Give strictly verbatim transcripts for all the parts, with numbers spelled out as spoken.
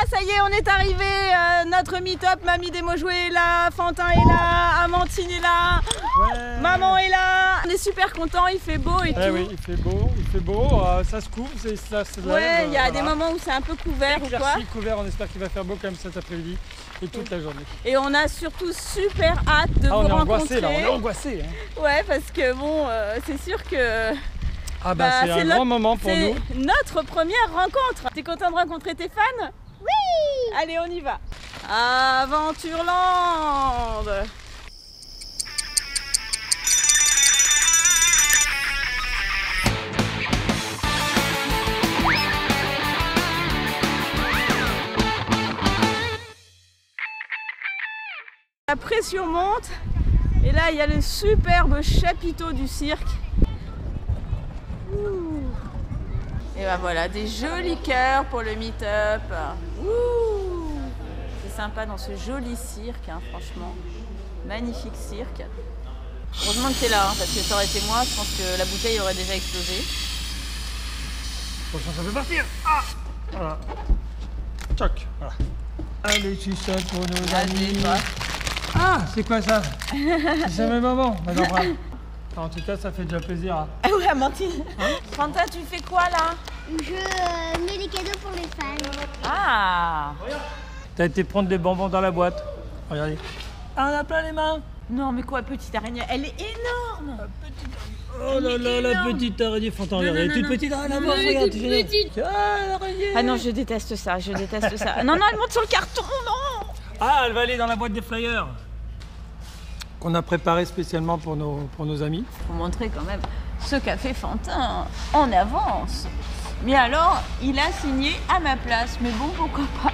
ça y est, on est arrivé. Euh, notre meet-up, Mamie des mots joués est là, Fantin est là, Amandine est là, ouais. Maman est là. On est super contents, il fait beau et eh tout. Oui, il fait beau, il fait beau, euh, ça se couvre, ça se lève. Ouais, il y a voilà. des moments où c'est un peu couvert ou quoi. Couvert, on espère qu'il va faire beau comme cet après-midi et toute la journée. Et on a surtout super hâte de ah, vous on est rencontrer. Angoissé, là, on est angoissé. Hein. Ouais, parce que bon, euh, c'est sûr que... Ah bah, bah c'est un notre, grand moment pour nous. C'est notre première rencontre. T'es content de rencontrer tes fans? Oui. Allez, on y va. Aventureland. La pression monte. Et là, il y a le superbe chapiteau du cirque. Ouh. Et ben voilà, des jolis cœurs pour le meet-up. C'est sympa dans ce joli cirque, hein, franchement. Magnifique cirque. Heureusement que t'es là, hein, parce que ça aurait été moi, je pense que la bouteille aurait déjà explosé. Attention, ça peut partir. Ah, voilà. Choc, voilà. Allez, suçote pour nos amis. Ah, c'est quoi ça? C'est le même moment. Bah, en tout cas, ça fait déjà plaisir. Hein. Ah ouais, Amandine. Hein? Fanta, tu fais quoi là? Je euh, mets des cadeaux pour les fans. Ah. T'as été prendre des bonbons dans la boîte. Regardez. Ah, on a plein les mains. Non, mais quoi, petite araignée? Elle est énorme. Petite... Oh là là, la petite araignée. Fanta, regarde. Elle est toute petite. Ah, la boîte, regarde. Toute petite. Ah, l'araignée. Ah non, je déteste ça. Je déteste ça. Non, non, elle monte sur le carton. Non. Ah, elle va aller dans la boîte des flyers qu'on a préparé spécialement pour nos, pour nos amis. Faut montrer quand même ce qu'a fait Fantin en avance. Mais alors, il a signé à ma place. Mais bon, pourquoi pas?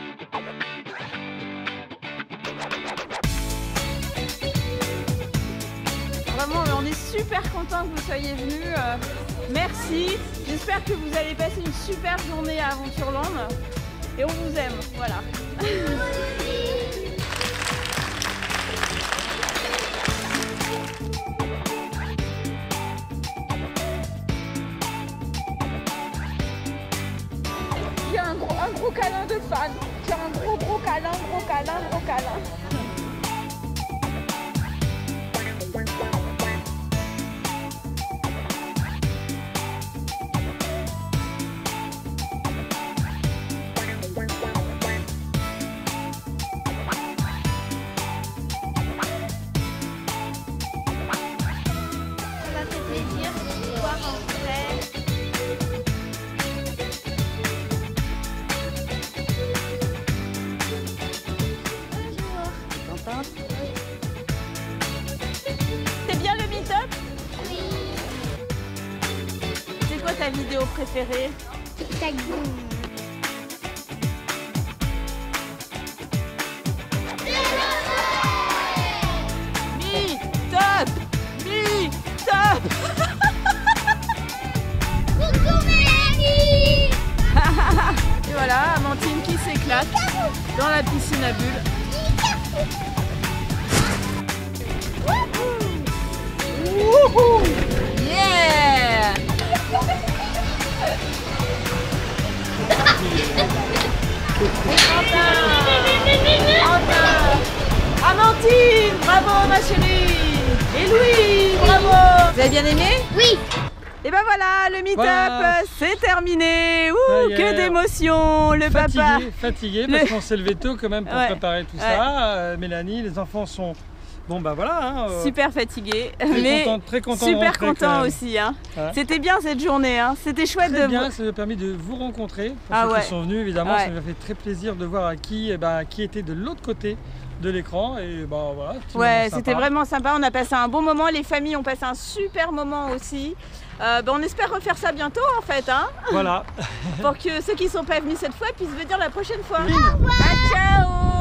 Vraiment, on est super contents que vous soyez venus. Euh, merci. J'espère que vous allez passer une super journée à Aventureland. Et on vous aime. Voilà. Un gros, un gros câlin de fan. Tiens, un gros gros câlin, gros câlin, gros câlin. Ça fait plaisir de vous voir en vrai. C'est bien le meet-up? Oui. C'est quoi ta vidéo préférée? Tic-tac boum. Meet-up! Meet-up! Coucou Mélanie. Et voilà, Amandine qui s'éclate dans la piscine à bulles. Wouhou! Yeah! Amandine, bravo ma chérie! Et Louis, bravo! Vous avez bien aimé? Oui. Et ben voilà, le meet-up, voilà. C'est terminé. Ouh, que d'émotion, le fatigué, papa. Fatigué, parce le... qu'on s'est levé tôt quand même pour ouais. préparer tout ouais. ça. Euh, Mélanie, les enfants sont... Bon bah voilà. Hein, euh... Super fatigué, très mais content, très content super content aussi. Hein. Ouais. C'était bien cette journée, hein. C'était chouette très de bien, ça m'a permis de vous rencontrer. Pour ah ceux ouais. qui sont venus, évidemment, ouais. ça m'a fait très plaisir de voir à qui, eh ben, qui était de l'autre côté de l'écran. Et bah voilà. Ouais, c'était vraiment sympa. On a passé un bon moment. Les familles ont passé un super moment aussi. Euh, bah, on espère refaire ça bientôt en fait. Hein, voilà. pour que ceux qui ne sont pas venus cette fois puissent venir la prochaine fois. Au revoir. Ah, ciao.